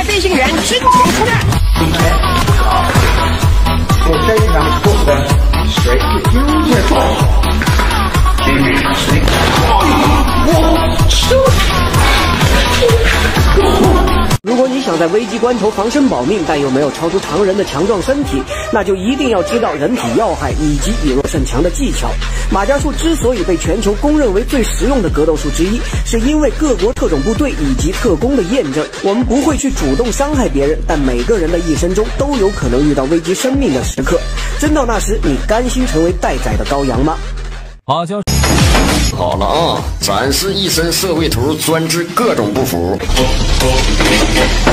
飞行员真前出战。 我非常过分，谁是优越感？ 如果你想在危急关头防身保命，但又没有超出常人的强壮身体，那就一定要知道人体要害以及以弱胜强的技巧。马伽术之所以被全球公认为最实用的格斗术之一，是因为各国特种部队以及特工的验证。我们不会去主动伤害别人，但每个人的一生中都有可能遇到危及生命的时刻。真到那时，你甘心成为待宰的羔羊吗？ 阿胶。 好了啊，展示一身社会图，专治各种不服。